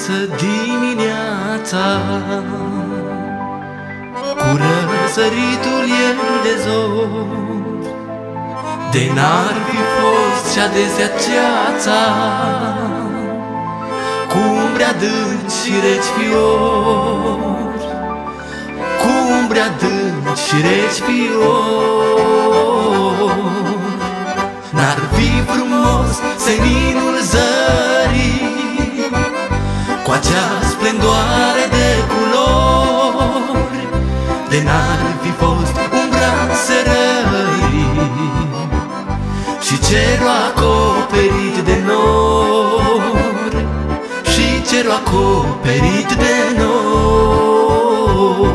frumoasă dimineața, cu răsăritul ei de zori, de n-ar fi fost și adesea ceața, cu umbre adânci și reci fiori, cu umbre adânci și reci fiori. N-ar fi frumos seninul zării, cu acea splendoare de culori, de n-ar fi fost umbra serării și cerul acoperit de nori, și cerul acoperit de nori.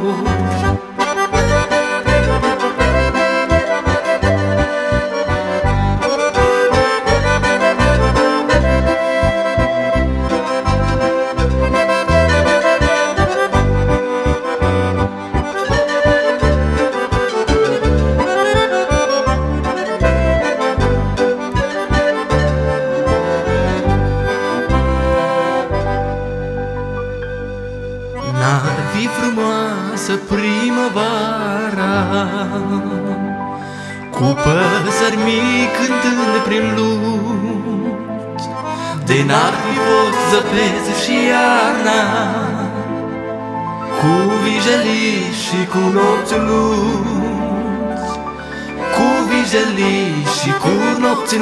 N-ar fi frumoasă primăvara, cu păsări mici cântând prin lungi, de n-ar fi fost zăpezi și iarna, cu vijelii și cu nopți lungi, cu vijelii și cu nopți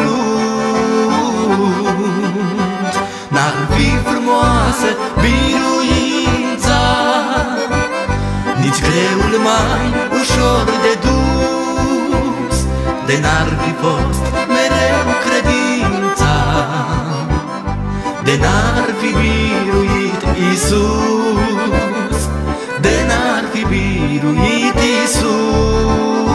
lungi. N-ar fi frumoasă biruința, nici greul mai ușor de dus, de n-ar fi fost mereu credința, de n-ar fi biruit Iisus, de n-ar fi biruit Iisus.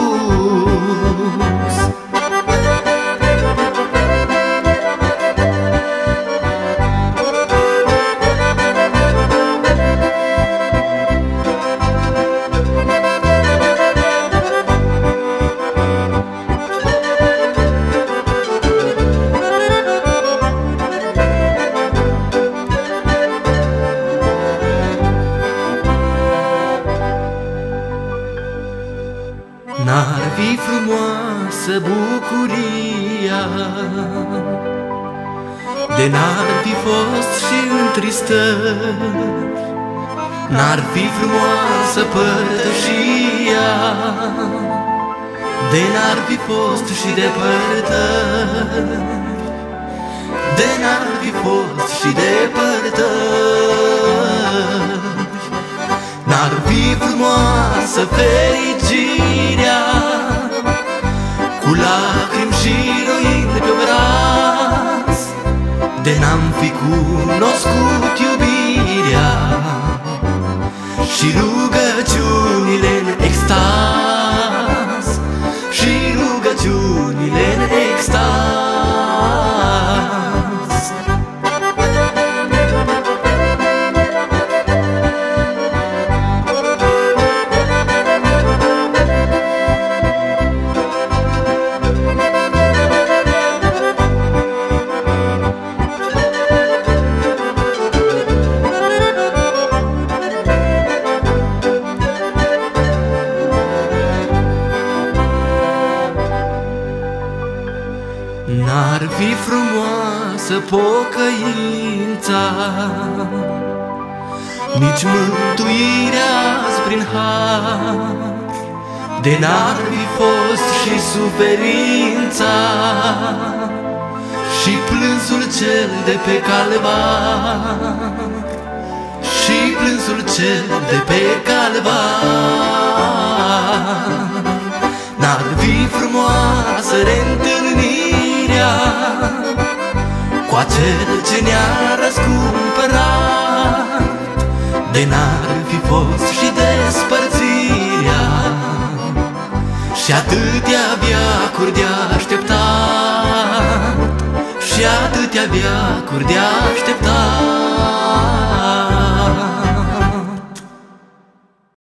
N-ar fi frumoasă bucuria, de n-ar fi fost și întristări, n-ar fi frumoasă părtășia, de n-ar fi fost și depărtări, de n-ar fi fost și depărtări. N-ar fi frumoasă fericirea, cu lacrimi și roind pe obraz, de n-am fi cunoscut iubirea și rugăciunile în extaz, și rugăciunile în extaz. N-ar fi frumoasă pocăința, nici mântuirea prin har, de n-ar fi fost și suferința, și plânsul cel de pe calvar, și plânsul cel de pe calvar. N-ar fi frumoasă reîntâlnirea cu acel ce ne-a răscumpărat, de n-ar fi fost și despărțirea, și atâtea veacuri de așteptat, și atâtea veacuri de așteptat.